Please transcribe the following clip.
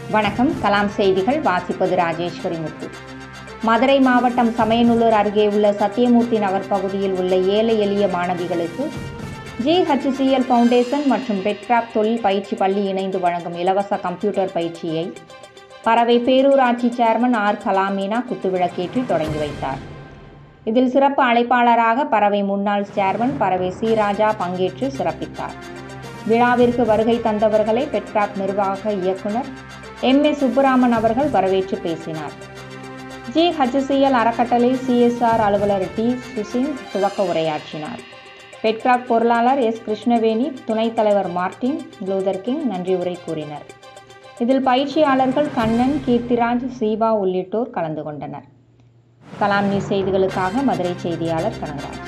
வணக்கம். கலாம் செய்திகள் வாசிப்பது ராஜேஸ்வரி முத்து. மதுரை மாவட்டம் சமயநல்லூர் அருகே உள்ள சத்தியமூர்த்தி நகர் பகுதியில் உள்ள ஏழை எளிய மாணவிகளுக்கு GHCL ஃபவுண்டேஷன் மற்றும் பெட்கிராஃப்ட் தொழில் பயிற்சி பள்ளி இணைந்து வழங்கும் இலவச கம்ப்யூட்டர் பயிற்சியை பரவை பேரூராட்சி சேர்மன் R. கலாமீனா குத்துவிளக்கேற்றி தொடங்கி வைத்தார். இதில் சிறப்பு அழைப்பாளராக பரவை முன்னாள் சேர்மன் பரவை C. ராஜா பங்கேற்று சிறப்பித்தார். விழாவிற்கு வருகை தந்தவர்களை பெட்கிராஃப்ட் நிர்வாக இயக்குனர் M.A. சுப்புராமன் அவர்கள் வரவேற்று பேசினார். GHCL அறக்கட்டளை CSR அலுவலர் T. சுசின் துவக்க உரையாற்றினார். பெட்கிராஃப்ட் பொருளாளர் S. கிருஷ்ணவேணி, துணைத் தலைவர் மார்ட்டின் லூதர் கிங் நன்றி உரை கூறினர். இதில் பயிற்சியாளர்கள் கண்ணன், கீர்த்திராஜ், சீபா உள்ளிட்டோர் கலந்து கொண்டனர். கலாம் நியூஸ் செய்திகளுக்காக மதுரை செய்தியாளர் கனகராஜ்.